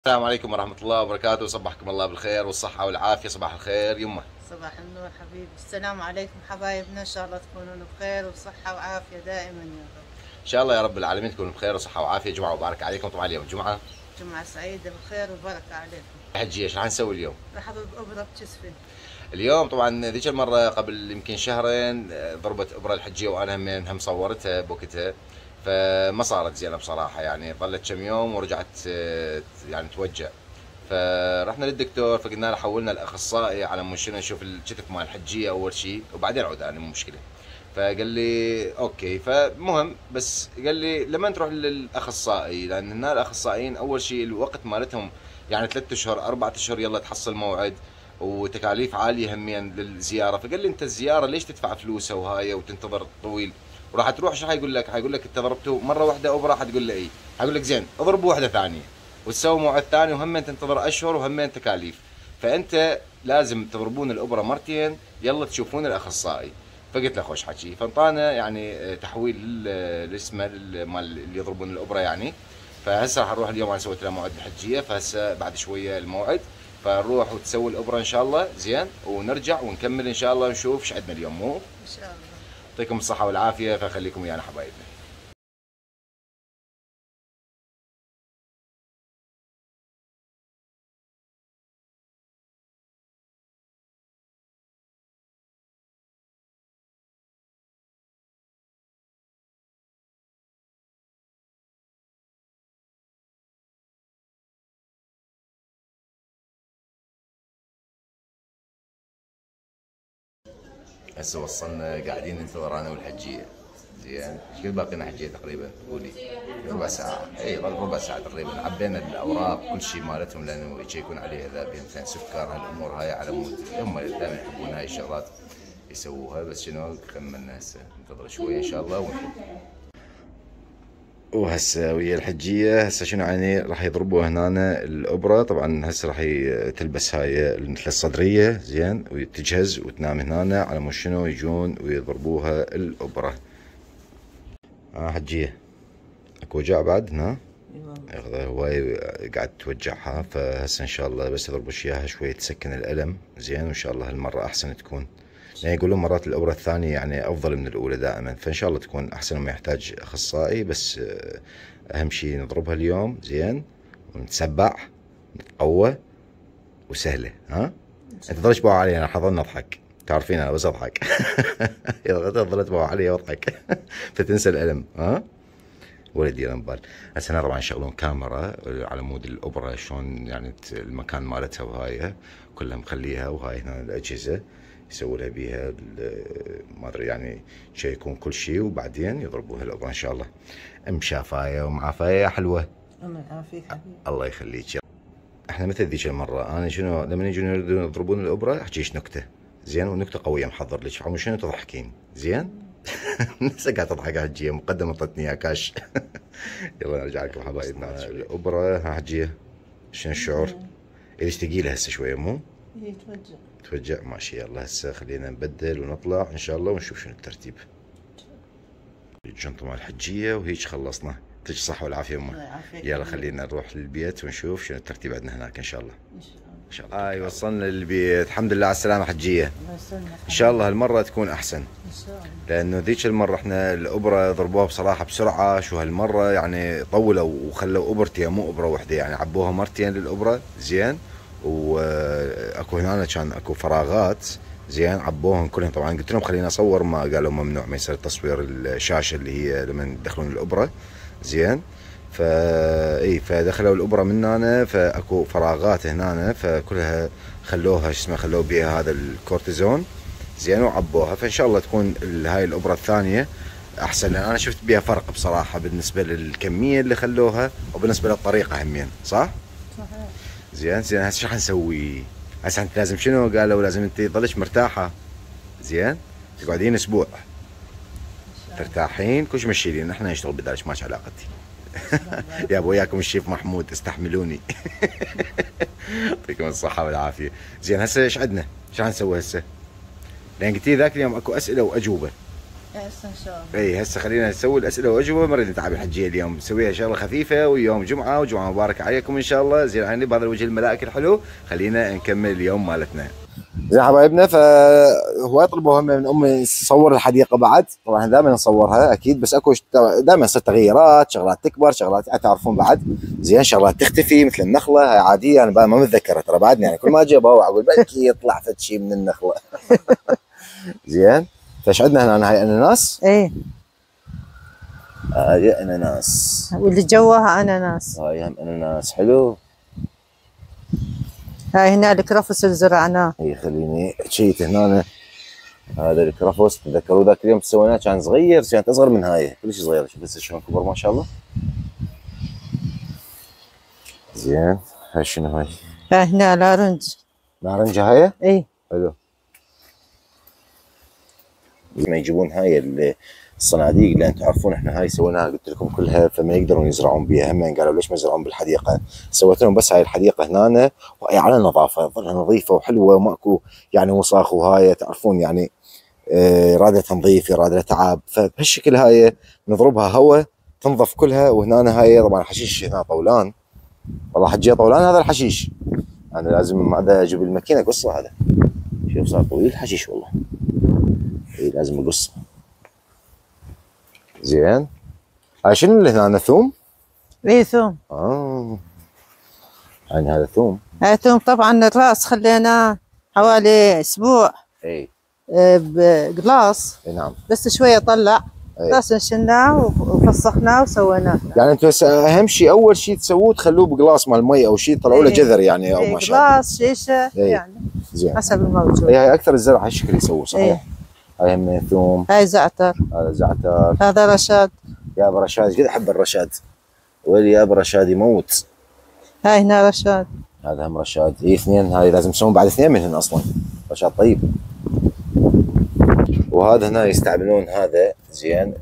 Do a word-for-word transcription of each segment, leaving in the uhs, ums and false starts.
السلام عليكم ورحمة الله وبركاته، صبحكم الله بالخير والصحة والعافية. صباح الخير يمه. صباح النور حبيبي، السلام عليكم حبايبنا، ان شاء الله تكونون بخير وصحة وعافية دائما يا رب. إن شاء الله يا رب العالمين تكونوا بخير وصحة وعافية. جمعة مباركة عليكم. طبعا اليوم جمعة جمعة سعيدة بخير وبركة عليكم. حجية. ايش راح نسوي اليوم؟ راح اضرب ابرة بجسفن. اليوم طبعا ذيك المرة قبل يمكن شهرين آه، ضربت إبرة الحجية وأنا هم هم صورتها بوقتها، فما صارت زينة بصراحة، يعني ظلت كم يوم ورجعت آه، يعني توجع. فرحنا للدكتور فقلنا له حولنا الاخصائي على مود شنو نشوف الكتف مال الحجيه اول شيء وبعدين عوداني مو مشكله. فقال لي اوكي. فمهم بس قال لي لما تروح للاخصائي، لان هنا الاخصائيين اول شيء الوقت مالتهم يعني ثلاثة اشهر اربعة اشهر يلا تحصل موعد، وتكاليف عاليه هميا للزياره. فقال لي انت الزياره ليش تدفع فلوسها وهاي وتنتظر طويل؟ وراح تروح شو حيقول لك؟ حيقول لك انت ضربته مره واحده ابره، حتقول له اي، حيقول لك زين اضرب واحده ثانيه وتسوي موعد ثاني وهمين تنتظر اشهر وهمين تكاليف. فانت لازم تضربون الابره مرتين يلا تشوفون الاخصائي. فقلت له خوش حكي. فانطانا يعني تحويل الاسم مال اللي يضربون الابره يعني. فهسه راح نروح اليوم، انا سويت له موعد الحجيه، فهسه بعد شويه الموعد، فنروح وتسوي الابره ان شاء الله زين، ونرجع ونكمل ان شاء الله ونشوف ايش عندنا اليوم. مو ان شاء الله. يعطيكم الصحه والعافيه، فخليكم ويانا حبايبنا. هسه وصلنا قاعدين ننتظر انا والحجيه. زين ايش قد باقي لنا حجيه تقريبا؟ قولي ربع ساعه. اي ظل ربع ساعه تقريبا. عبينا الاوراق كل شيء مالتهم لانه يشيكون عليها اذا بهم مثلا سكر هالامور هاي، على مود هم دائما يحبون هاي الشغلات يسووها. بس شنو كملنا هسه ننتظر شويه ان شاء الله ونروح. وهسه ويا الحجيه هسه شنو يعني راح يضربوا هنا الابره. طبعا هسه راح تلبس هاي مثل الصدريه زين وتجهز وتنام هنا على مود شنو يجون ويضربوها الابره. اه حجيه اكو وجع بعد هنا؟ ايوه هواي قاعد توجعها. فهسه ان شاء الله بس يضربوا اياها شوي تسكن الالم زين، وان شاء الله هالمره احسن تكون. يعني يقولون مرات الابره الثانيه يعني افضل من الاولى دائما، فان شاء الله تكون احسن وما يحتاج اخصائي. بس اهم شيء نضربها اليوم زين ونتسبع نتقوى وسهله. ها انت ظل تبوع علي، انا حظل نضحك، تعرفين انا بس اضحك. ظلت تبوع علي واضحك فتنسى الالم. ها ولدي رمبال. هسه هنا طبعا يشغلون كاميرا على مود الابره شلون يعني المكان مالتها وهاي كلها مخليها، وهاي هنا الاجهزه يسووا لها بيها ما ادري يعني يشيكون كل شيء وبعدين يضربوها الابره ان شاء الله. ام شافايه ومعافايه حلوه. الله يعافيك حبيبي. الله يخليك. احنا مثل ذيك المره انا شنو لما يجون يريدون يضربون الابره احكيش نكته زين، ونكته قويه محضر لك عمو شنو تضحكين زين. نفسك قاعد تضحك حجيه مقدمه اعطتني اياها كاش. يلا نرجع لكم حبايبنا. الابره ها حجيه شنو الشعور؟ ليش ثقيله هسه شويه مو؟ اي توجع. توجع ماشي. يلا هسه خلينا نبدل ونطلع ان شاء الله ونشوف شنو الترتيب. الجنطه مال الحجيه وهيك خلصنا. يعطيك الصحه والعافيه امه. يلا خلينا نروح للبيت ونشوف شنو الترتيب عندنا هناك ان شاء الله. ان شاء الله ان شاء الله. هاي وصلنا للبيت الحمد لله على السلامه حجيه. الله يسلمك. ان شاء الله هالمره تكون احسن ان شاء الله، لانه ذيك المره احنا الابره ضربوها بصراحه بسرعه. شو هالمره يعني طولوا وخلوا ابرتين مو ابره وحده، يعني عبوها مرتين للابره زين، واكو هنا كان اكو فراغات زين عبوهم كلهم. طبعا قلت لهم خليني اصور، ما قالوا ممنوع ما يصير تصوير الشاشه اللي هي لما يدخلون الابره زين. فا اي فدخلوا الابره من هنا، فاكو فراغات هنا فكلها خلوها شو اسمه خلوا بيها هذا الكورتيزون زين وعبوها. فان شاء الله تكون هاي الابره الثانيه احسن، لان انا شفت بيها فرق بصراحه بالنسبه للكميه اللي خلوها وبالنسبه للطريقه همين. صح؟ صحيح. زين زين هسه شو حنسوي؟ هسه انت لازم شنو؟ قالوا لازم انت تظلش مرتاحه زين، تقعدين اسبوع ترتاحين كل شيء مشيلين، احنا نشتغل بدالك ماش علاقتي. يا ابو وياكم الشيف محمود استحملوني. يعطيكم الصحة والعافية. زين هسه ايش عندنا؟ شو حنسوي هسه؟ لان قلت لي ذاك اليوم اكو اسئلة واجوبة. هسه ان شاء الله. اي هسه خلينا نسوي الاسئله واجوبه، ما نريد نتعب الحجيه اليوم، نسويها شغله خفيفه، ويوم جمعه وجمعه مباركه عليكم ان شاء الله. زين عيني بهذا الوجه الملائكه الحلو، خلينا نكمل اليوم مالتنا. زين حبايبنا، فهو طلبوا هم من امي نصور الحديقه بعد، طبعا دائما نصورها اكيد، بس اكو دائما تصير تغيرات، شغلات تكبر، شغلات تعرفون بعد، زين شغلات تختفي مثل النخله هاي عاديه، انا ما متذكرها ترى بعدني، يعني كل ما اجي ابوع اقول بلكي يطلع فد شيء من النخله. زين فايش عندنا هنا؟ هاي اناناس؟ ايه هاي اناناس، واللي جواها اناناس. هاي هم اناناس حلو. هاي هنا الكرفس اللي زرعناه. اي خليني شيت هنا، هذا الكرفس تذكروا ذاك اليوم سويناه كان صغير، كانت اصغر من هاي كلش صغير، شوف هسه شلون كبر ما شاء الله. زين هاي شنو هاي؟ هاي هنا نارنج. نارنجة هاي؟ اي حلو. ما يجيبون هاي الصناديق، لان تعرفون احنا هاي سويناها قلت لكم كلها، فما يقدرون يزرعون بها، هم قالوا ليش ما يزرعون بالحديقه؟ سويت لهم بس هاي الحديقه هنا وهي على نظافه، ظلها نظيفه وحلوه وماكو يعني وساخ، وهاي تعرفون يعني آه رادة تنظيف، رادة تعب، فبهالشكل هاي نضربها هواء تنظف كلها. وهنا هاي طبعا حشيش هنا طولان، والله حجيه طولان هذا الحشيش، انا لازم هذا اجيب الماكينه اقصه، هذا شوف صار طويل حشيش والله، اي لازم اقصه. زين هاي شنو اللي هنا؟ ثوم؟ اي ثوم. اه يعني هذا ثوم. هاي ثوم طبعا الراس خليناه حوالي اسبوع اي بقلاص. اي نعم. بس شويه طلع، أي. راس نشلناه وفسخناه وسويناه. يعني انتم اهم شيء اول شيء تسووه تخلوه بقلاص مال مي او شيء تطلعوا له جذر يعني او ما شاء الله. قلاص شيشه يعني زين حسب الموجود. اي هاي اكثر الزرع هالشكل يسووه صحيح. هاي هم ثوم. هاي زعتر. هذا زعتر. هذا رشاد. يا ابو رشاد قد احب الرشاد، ويلي يا ابو رشاد يموت. هاي هنا رشاد. هذا هم رشاد. اي اثنين، هاي لازم تسوون بعد اثنين منهن اصلا، رشاد طيب. وهذا هنا يستعملون هذا زين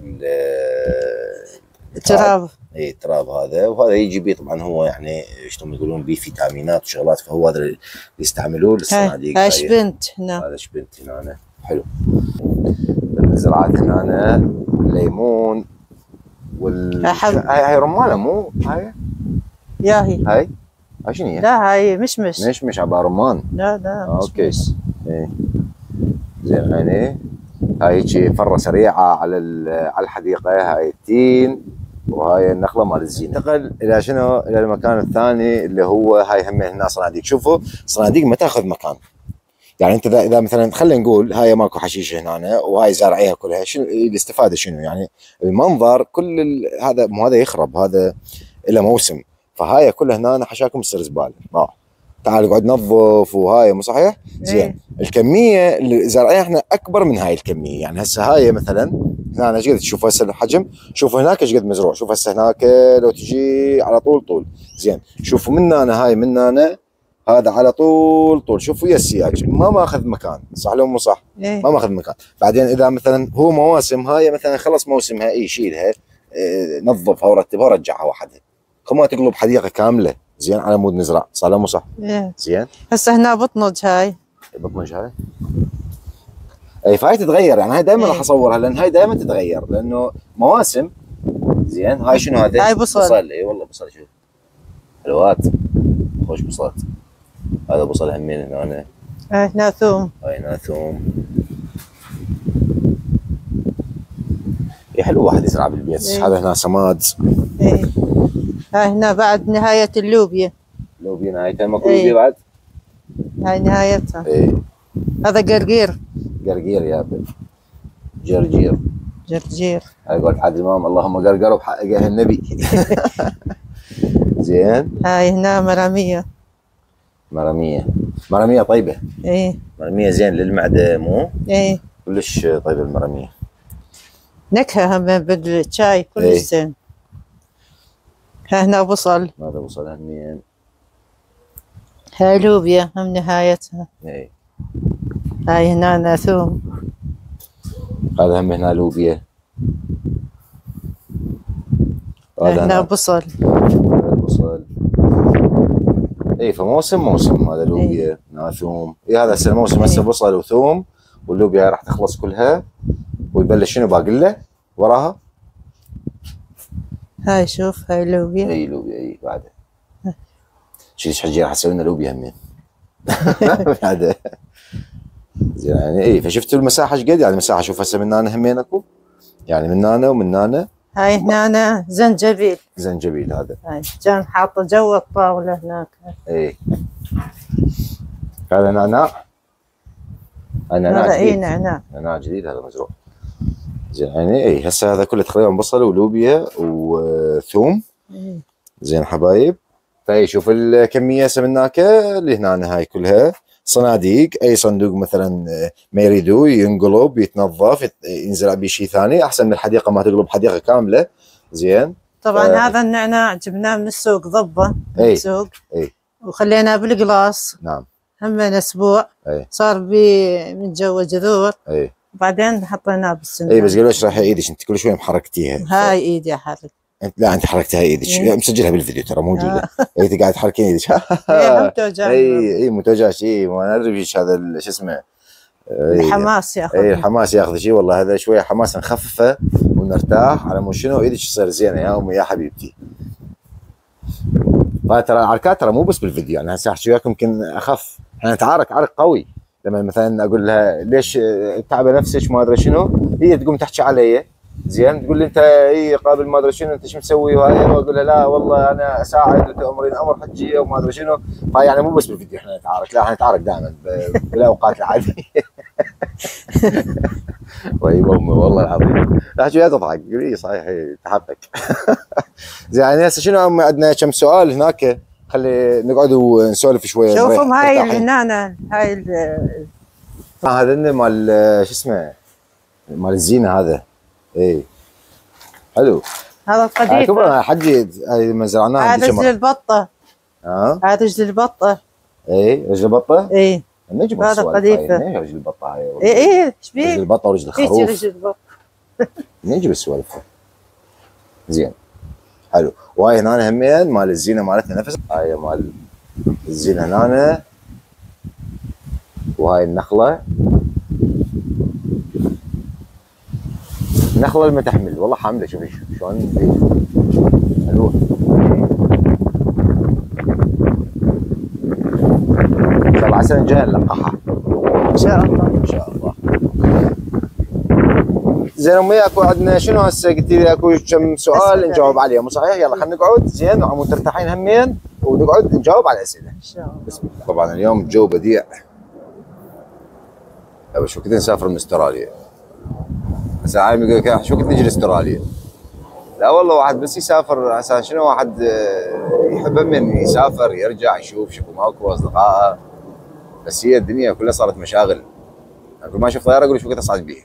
التراب. اي التراب هذا، وهذا يجي بيه طبعا هو يعني شلون يقولون بيه فيتامينات وشغلات، فهو هذا اللي يستعملوه للصناديق. هاي شبنت هنا. هذا شبنت هنا حلو. الزراعات هنا الليمون وال هاي هاي رمانه مو هاي؟ يا هي هاي هاي شنو هي؟ لا هاي مشمش. مشمش عباره رمان. لا لا آه اوكي. ايه زين عيني. هاي هيجي فره سريعه على على الحديقه، هاي التين وهاي النخله مال الزينه. انتقل الى شنو؟ الى المكان الثاني اللي هو هاي هم هنا صناديق. شوفوا صناديق ما تاخذ مكان، يعني انت اذا مثلا خلينا نقول هاي ماكو حشيش هنا وهاي زارعيها كلها، شنو الاستفاده؟ شنو يعني المنظر كل ال... هذا مو هذا يخرب، هذا له موسم، فهاي كلها هنا حشاكم تصير زباله. اه تعال اقعد نظف وهاي مو صحيح؟ زين ايه. الكميه اللي زارعينها احنا اكبر من هاي الكميه، يعني هسه هاي مثلا هنا ايش قد تشوف هسه الحجم، شوفوا هناك ايش قد مزروع، شوف هسه هناك لو تجي على طول طول. زين شوفوا من هنا هاي من هنا هذا على طول طول، شوفوا ويا السياج ما ماخذ مكان، صح لو مو صح؟ إيه؟ ما ماخذ مكان. بعدين اذا مثلا هو مواسم، هاي مثلا خلص موسمها اي شيلها إيه نظفها ورتبها ورجعها وحدها، ما تقلب حديقه كامله زين على مود نزرع، صح لو مو صح؟ إيه؟ زين هسه هنا بطنج، هاي بطنج هاي اي، فهاي تتغير يعني، هاي دائما راح اصورها لان هاي دائما تتغير لانه مواسم. زين هاي شنو هذا؟ هاي بصل. بصل. اي والله بصل، شوف حلوات خوش بصلات. هذا بصل همين هنا. هاي هنا ثوم. هاي هنا ثوم. حلو واحد يزرع بالبيت. إيه؟ هذا هنا سماد. ايه هاي هنا بعد نهاية اللوبيا. لوبيا نهايتها ماكو لوبيا بعد؟ هاي نهايتها. ايه هذا قرقير. قرقير يا ابن جرجير. جرجير. هاي قلت عاد الامام اللهم قرقر بحقها النبي. زين هاي هنا مرامية. مرامية. مرامية طيبة. ايه مرامية زين للمعدة مو؟ ايه كلش طيبة المرامية. نكهة هم بالشاي كلش ايه. زين. ها هنا بصل. هذا بصل همين. هاي لوبيا هم نهايتها. ايه هاي هنا ثوم. هذا هم هنا لوبيا. هذا هنا بصل. هذا بصل. اي فموسم موسم، هذا لوبيا هنا ثوم. اي هذا هسه الموسم هسه بصل وثوم، واللوبيا راح تخلص كلها ويبلش شنو باقله وراها؟ هاي شوف هاي لوبيا. اي لوبيا اي بعدها. شيش حجي راح اسوي لنا لوبيا همين. بعدها. زين يعني اي فشفتوا المساحه ايش قد؟ يعني المساحه شوف هسه من هنا همين اكو. يعني من هنا ومن هنا. هاي هنا زنجبيل. زنجبيل هذا. هاي كان حاطه جوا الطاوله هناك. اي. هذا نعناع. نعناع هذا جديد. اي نعناع. نعناع جديد هذا مزروع. زين يعني اي هسه هذا كله تقريبا بصل ولوبيا وثوم. إيه. زين حبايب. فاي شوف الكميه هسه من هناك اللي هنا هاي كلها صناديق، اي صندوق مثلا ما يريدوه ينقلب يتنظف ينزل به شيء ثاني، احسن من الحديقه ما تقلب حديقه كامله. زين طبعا ف... هذا النعناع جبناه من السوق ضبه من أي. السوق اي وخليناه بالقلاص. نعم. هم من اسبوع. اي صار بي من جوا جذور. اي وبعدين حطيناه بالصندوق. اي بس قالوا ايش راح ايدك انت كل شوي محركتيها. هاي ايدي احرك. انت لا انت حركتها ايدك إيه. مسجلها بالفيديو ترى موجوده. آه. اي انت قاعد تحركين ايدك. اي هم توجعني. اي اي مو توجعش اي ما ندري ايش هذا ال- شو اسمه. الحماس ياخذ. اي الحماس ياخذ شيء والله هذا شويه حماس نخففه ونرتاح على مو شنو ايدك تصير زينه يا امي يا حبيبتي. ترى العركات ترى مو بس بالفيديو يعني هسه احكي وياكم يمكن اخف. احنا نتعارك عرك قوي لما مثلا اقول لها ليش تعبه نفسك ما ادري شنو هي تقوم تحكي علي. زين تقول لي انت اي قابل ما ادري شنو انت شو مسوي وهاي واقول لها لا والله انا اساعد وتامرين امر حجيه وما ادري شنو. فيعني مو بس بالفيديو احنا نتعارك لا احنا نتعارك دائما بالاوقات العاديه. طيب امي والله العظيم لا شو تضحك اي صحيح تحبك. زين يعني هسه شنو عندنا كم سؤال هناك خلي نقعد ونسولف شويه. شوفهم هاي هنا هاي هذا مال شو اسمه مال الزينه هذا. اي حلو هذا القديم. شوف حجي هاي ما زرعناها. هذا رجل البطه. ها هذا رجل البطه. اي رجل البطه؟ اي نجم هذا قديفه. رجل البطه هاي. اي اي ايش بيك؟ رجل البطه ورجل الخروف. رجل البطه. نجي بالسوالف. زين حلو وهاي هنا همين مال الزينه مالتنا نفس هاي مال الزينه هنا وهاي النخله. النخله اللي تحمل والله حامله شوفي شلون حلوه. ان شاء الله عسى الجاي نلقحها ان شاء الله ان شاء الله. زين امي اكو عندنا شنو هسه قلتي لي اكو كم سؤال نجاوب عليه مو صحيح؟ يلا خلينا نقعد زين وعمو ترتاحين همين ونقعد نجاوب على الاسئله ان شاء الله. بسم الله. طبعا اليوم الجو بديع. شو كنت نسافر من استراليا. هسه عايم يقول لك شو كنت نجي لاستراليا. لا والله واحد بس يسافر عشان شنو واحد يحب من يسافر يرجع يشوف شوفوا ماكو اصدقائه. بس هي الدنيا كلها صارت مشاغل. اقول ما اشوف طياره اقول شو كنت اصعد بيها.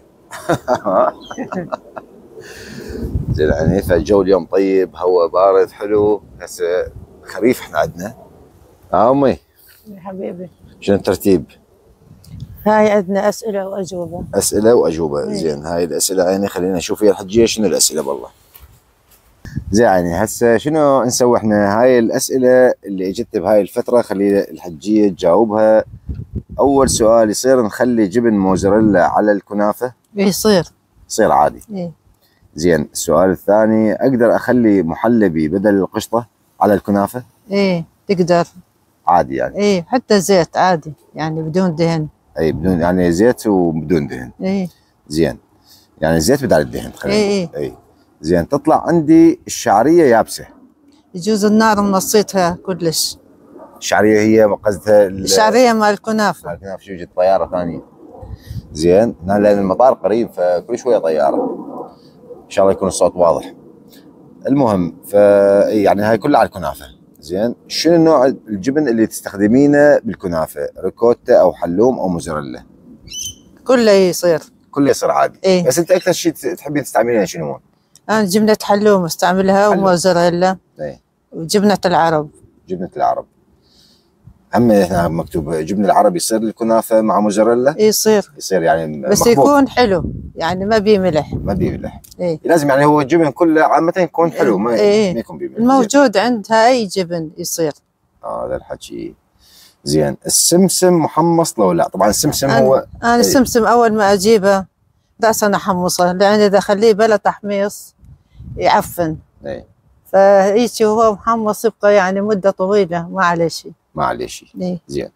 زين يعني فالجو اليوم طيب هواء بارد حلو هسه خريف احنا عندنا. ها امي يا حبيبي شنو الترتيب؟ هاي عندنا اسئله واجوبه. اسئله واجوبه زين هاي الاسئله يعني خلينا نشوف يا الحجيه شنو الاسئله بالله. زين يعني هسه شنو نسوي احنا هاي الاسئله اللي اجت بهاي الفتره خلي الحجيه تجاوبها. اول سؤال يصير نخلي جبن موزاريلا على الكنافه؟ يصير يصير عادي. ايه زين السؤال الثاني اقدر اخلي محلبي بدل القشطه على الكنافه؟ ايه تقدر عادي يعني. ايه حتى زيت عادي يعني بدون دهن. اي بدون يعني زيت وبدون دهن. ايه زين يعني زيت بدال الدهن خلينا ايه اي زين تطلع عندي الشعريه يابسه. يجوز النار منصيتها كلش. الشعريه هي قصدها الشعريه مال الكنافه. مال الكنافه شو جت طياره ثانيه. زين لان المطار قريب فكل شويه طياره. ان شاء الله يكون الصوت واضح. المهم ف يعني هاي كلها على الكنافه. زين شنو نوع الجبن اللي تستخدمينه بالكنافه؟ ريكوتا او حلوم او موزاريلا؟ كله يصير. كله يصير عادي. إيه؟ بس انت اكثر شيء تحبين تستعملينه شنو؟ انا جبنه حلوم استعملها وموزاريلا. اي وجبنه العرب. جبنه العرب. هم هنا مكتوب جبن العرب يصير الكنافه مع موزاريلا؟ يصير يصير يعني بس مخبوط. يكون حلو يعني ما بيه ملح. ما بيه ملح. ايه لازم يعني هو الجبن كله عامه يكون حلو ما, إيه؟ ما يكون بيه ملح. الموجود عندها اي جبن يصير. اه هذا الحكي. زين السمسم محمص لو لا؟ طبعا السمسم أنا هو انا السمسم اول ما اجيبه لا انا حمصه، لان اذا اخليه بلا تحميص يعفن. اي. فهيك هو محمص يبقى يعني مده طويله ما عليه شيء. ما عليه شيء. إيه؟ زين.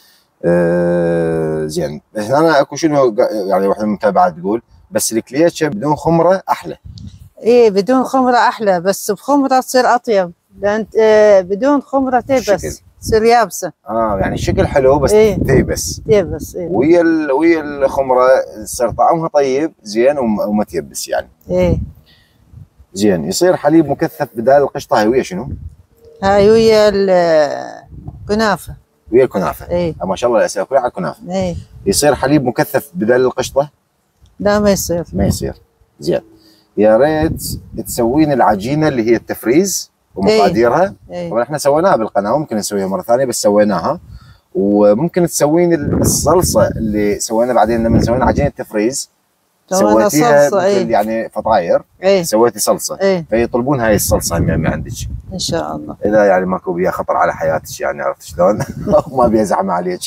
آه زين، هنا اكو شنو يعني واحده من المتابعات تقول بس الكليتشه بدون خمره احلى. ايه بدون خمره احلى، بس بخمره تصير اطيب، لان آه بدون خمره تيبس تصير يابسه. اه يعني الشكل حلو بس إيه؟ تيبس. تيبس إيه؟ ويا ويا الخمره تصير طعمها طيب زين وما تيبس يعني. ايه. زين. يصير حليب مكثف بدال القشطه، هي ويا شنو؟ هاي ويا الكنافه. ويا الكنافه. ايه ما شاء الله الاسئله كلها على الكنافه. ايه. يصير حليب مكثف بدال القشطه؟ لا ما يصير. ما يصير. زين. يا ريت تسوين العجينه اللي هي التفريز ومقاديرها. ايه. طبعا احنا سويناها بالقناه وممكن نسويها مره ثانيه بس سويناها. وممكن تسوين الصلصه اللي سوينا بعدين لما سوينا عجينه التفريز سويتيها مثل ايه؟ يعني فطاير. ايه؟ سويتي صلصه. ايه؟ فيطلبون هاي الصلصه هم عندك ان شاء الله، اذا يعني ماكو بيها خطر على حياتك، يعني عرفت شلون؟ ما بيها زحمه عليك.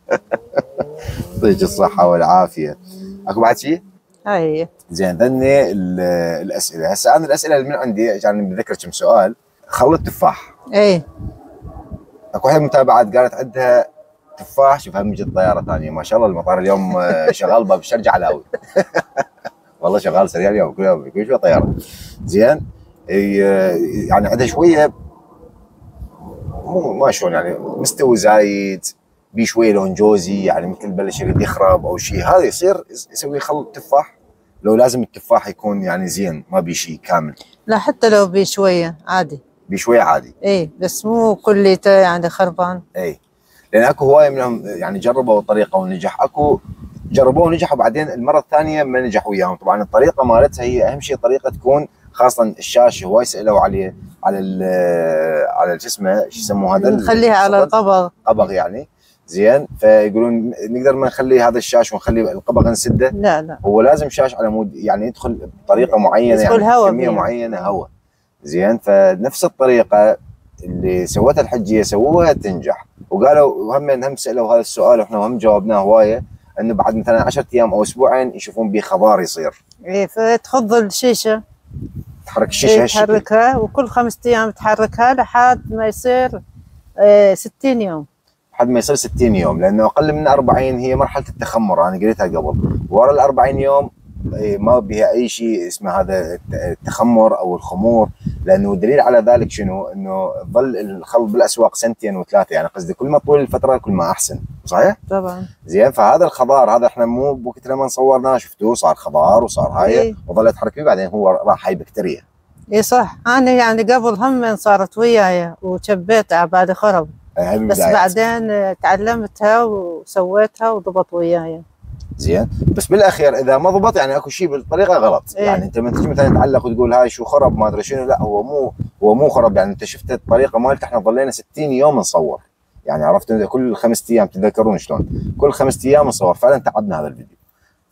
يعطيك الصحه والعافيه. اكو بعد شيء؟ هاي زين. ذني الاسئله. هسه انا الاسئله اللي من عندي يعني بذكر كم سؤال. خلط تفاح. ايه. اكو واحده متابعات قالت عندها تفاح. شوف هم جت طياره ثانيه ما شاء الله، المطار اليوم شغال باب الشرجه علاوي. والله شغال سريع اليوم كل يوم كل شويه طياره. زين. يعني عندها شويه مو ما شلون يعني مستوي زايد بي شويه لون جوزي، يعني مثل بلش يريد يخرب او شيء، هذا يصير يسوي خلط تفاح؟ لو لازم التفاح يكون يعني زين ما بي شيء كامل؟ لا حتى لو بشويه عادي. بشويه عادي. ايه بس مو كليته يعني خربان. ايه. لان اكو هوايه منهم يعني جربوا الطريقه ونجح، اكو جربوه ونجحوا بعدين المره الثانيه ما نجحوا وياهم. طبعا الطريقه مالتها هي اهم شيء طريقه تكون، خاصه الشاشه هواي سالوا عليه على ال على شو اسمه شو يسموه هذا، نخليها على القبغ. قبغ يعني. زين. فيقولون نقدر ما نخلي هذا الشاش ونخلي القبغ نسده؟ لا لا هو لازم شاش على مود يعني يدخل بطريقه معينه، يدخل يعني هواء كميه معينه هواء. زين. فنفس الطريقه اللي سوتها الحجيه سووها تنجح. وقالوا هم هم سالوا هذا السؤال واحنا هم جاوبناه هوايه، انه بعد مثلا عشرة ايام او اسبوعين يشوفون به خضار يصير. ايه فتخض الشيشه، تحرك الشيشه إيه تحركها وكل خمسة ايام تحركها لحد ما يصير إيه ستين يوم. لحد ما يصير ستين يوم، لانه اقل من أربعين هي مرحله التخمر، انا قريتها قبل. ورا ال أربعين يوم ما بها اي شيء اسمه هذا التخمر او الخمور، لانه دليل على ذلك شنو؟ انه ظل الخلط بالاسواق سنتين وثلاثه، يعني قصدي كل ما طول الفتره كل ما احسن. صحيح؟ طبعا. زين. فهذا الخضار هذا احنا مو بوقت لما صورناه شفتوه صار خضار وصار هاي إيه؟ وظلت تحرك فيه بعدين هو راح هاي بكتيريا. اي صح. انا يعني قبل هم صارت وياي وشبيتها على بالي خرب، بس بعدين تعلمتها وسويتها وضبط وياي. زين. بس بالاخير اذا ما ضبط يعني اكو شيء بالطريقه غلط. إيه؟ يعني انت من تجي مثلا تعلق وتقول هاي شو خرب ما ادري شنو، لا هو مو هو مو خرب، يعني انت شفت الطريقه مالته. احنا ظلينا ستين يوم نصور، يعني عرفت كل خمس ايام تتذكرون شلون؟ كل خمس ايام نصور، فعلا تعبنا هذا الفيديو. ف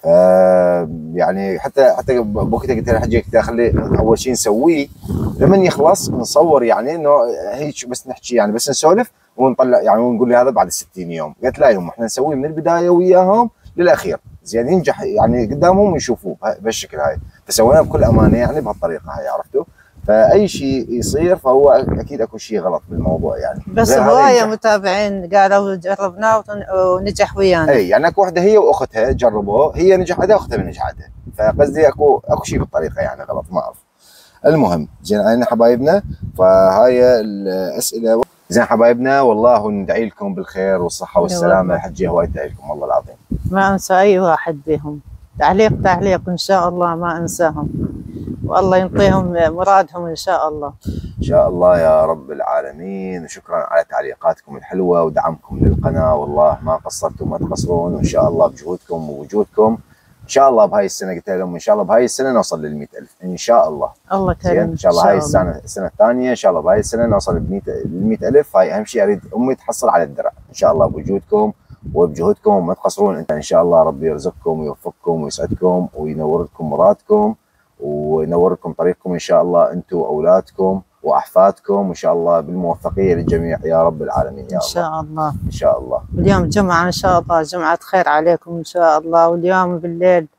يعني حتى حتى بوقتها قلت للحجه قلت خلي اول شيء نسويه لمن يخلص نصور، يعني انه هيك بس نحكي يعني بس نسولف ونطلع يعني ونقول لي هذا بعد ستين يوم. قلت لا يوم احنا نسويه من البدايه وياهم للاخير، زين ينجح يعني قدامهم ويشوفوه بهالشكل هاي. فسويناه بكل امانه يعني بهالطريقه هاي، عرفتوا؟ فاي شيء يصير فهو اكيد اكو شيء غلط بالموضوع يعني. بس هوايه متابعين قالوا جربناه ونجح ويانا. اي يعني اكو وحده هي واختها جربوه، هي نجح عندها واختها ما نجح عندها، فقصدي اكو اكو شيء بالطريقه يعني غلط ما اعرف. المهم زين انا حبايبنا فهاي الاسئله. زين حبايبنا والله ندعي لكم بالخير والصحه والسلامه. الحجيه هواي تدعي لكم والله العظيم. ما انسى اي واحد بهم. تعليق تعليق ان شاء الله ما انساهم، والله ينطيهم مرادهم ان شاء الله. ان شاء الله يا رب العالمين. وشكرا على تعليقاتكم الحلوه ودعمكم للقناه، والله ما قصرتوا ما تقصرون، وان شاء الله بجهودكم ووجودكم ان شاء الله بهاي السنه قلت لهم ان شاء الله بهاي السنه نوصل لل مئة ألف ان شاء الله. الله كريم ان شاء الله. هاي السنه السنه الثانيه ان شاء الله بهاي السنه نوصل لل مئة ألف. هاي اهم شيء اريد امي تحصل على الدرع ان شاء الله بوجودكم وبجهودكم وما تقصرون. انت ان شاء الله ربي يرزقكم ويوفقكم ويسعدكم وينور لكم مرادكم وينور لكم طريقكم ان شاء الله انتم واولادكم واحفادكم، وان شاء الله بالموفقيه للجميع يا رب العالمين يا الله. ان شاء الله. ان شاء الله. اليوم جمعه ان شاء الله، جمعه خير عليكم ان شاء الله. واليوم بالليل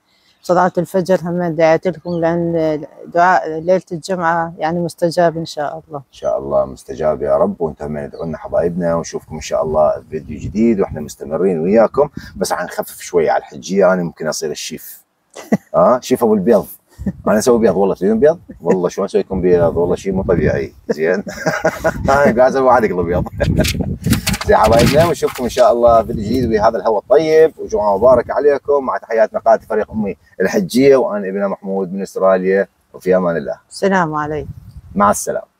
صلاة الفجر هم دعيت لكم، لأن دعاء ليلة الجمعة يعني مستجاب إن شاء الله. إن شاء الله مستجاب يا رب، وأنتم هم ادعوا لنا حبايبنا، ونشوفكم إن شاء الله في فيديو جديد، وإحنا مستمرين وياكم. بس راح نخفف شوية على الحجية، أنا ممكن أصير الشيف. ها أه؟ شيف أبو البيض، أنا أسوي بيض. والله تريدون بيض؟ والله شلون أسوي لكم بيض؟ والله شيء مو طبيعي. زين. قاعد أسوي واحد يقلب بيض. زين حبايبنا، ونشوفكم ان شاء الله فيديو جديد بهذا الهواء الطيب، وجمعه مباركه عليكم، مع تحياتنا قاده فريق امي الحجيه، وانا ابنها محمود من استراليا، وفي امان الله. السلام عليكم. مع السلامه.